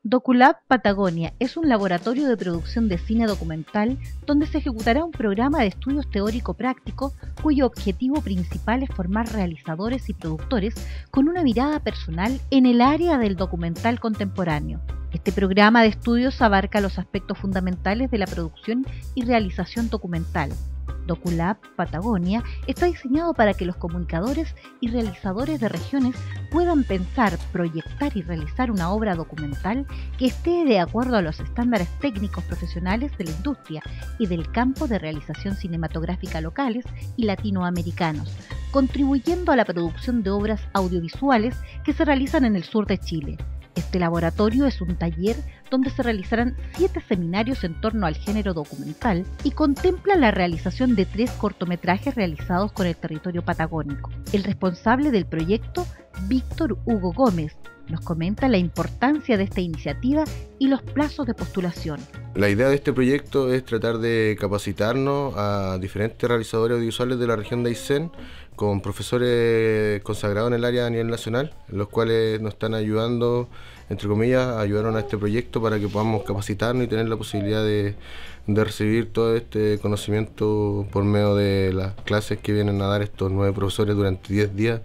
Doculab Patagonia es un laboratorio de producción de cine documental donde se ejecutará un programa de estudios teórico-práctico cuyo objetivo principal es formar realizadores y productores con una mirada personal en el área del documental contemporáneo. Este programa de estudios abarca los aspectos fundamentales de la producción y realización documental. Doculab Patagonia está diseñado para que los comunicadores y realizadores de regiones puedan pensar, proyectar y realizar una obra documental que esté de acuerdo a los estándares técnicos profesionales de la industria y del campo de realización cinematográfica locales y latinoamericanos, contribuyendo a la producción de obras audiovisuales que se realizan en el sur de Chile. Este laboratorio es un taller donde se realizarán 7 seminarios en torno al género documental y contempla la realización de 3 cortometrajes realizados con el territorio patagónico. El responsable del proyecto, Víctor Hugo Gómez, nos comenta la importancia de esta iniciativa y los plazos de postulación. La idea de este proyecto es tratar de capacitarnos a diferentes realizadores audiovisuales de la región de Aysén con profesores consagrados en el área a nivel nacional, los cuales nos están ayudando, entre comillas, ayudaron a este proyecto para que podamos capacitarnos y tener la posibilidad de recibir todo este conocimiento por medio de las clases que vienen a dar estos 9 profesores durante 10 días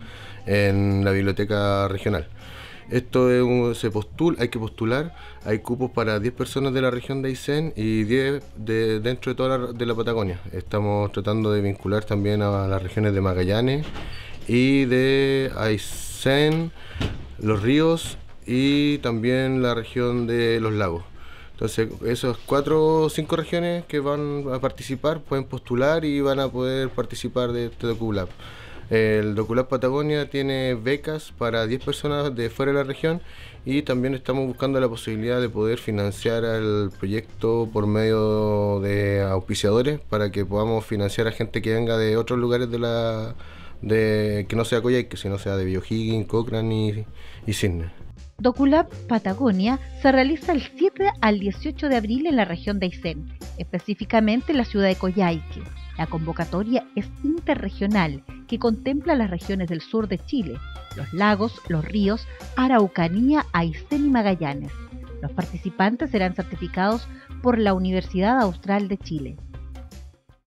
en la biblioteca regional. Esto es hay que postular, hay cupos para 10 personas de la región de Aysén y 10 dentro de toda la Patagonia. Estamos tratando de vincular también a las regiones de Magallanes y de Aysén, Los Ríos y también la región de Los Lagos. Entonces, esas 4 o 5 regiones que van a participar pueden postular y van a poder participar de este Doculab. El Doculab Patagonia tiene becas para 10 personas de fuera de la región y también estamos buscando la posibilidad de poder financiar el proyecto por medio de auspiciadores para que podamos financiar a gente que venga de otros lugares que no sea Coyhaique, sino sea de O'Higgins, Cochrane y Cisne. Doculab Patagonia se realiza el 7 al 18 de abril en la región de Aysén, específicamente en la ciudad de Coyhaique. La convocatoria es interregional, que contempla las regiones del sur de Chile, los lagos, los ríos, Araucanía, Aysén y Magallanes. Los participantes serán certificados por la Universidad Austral de Chile.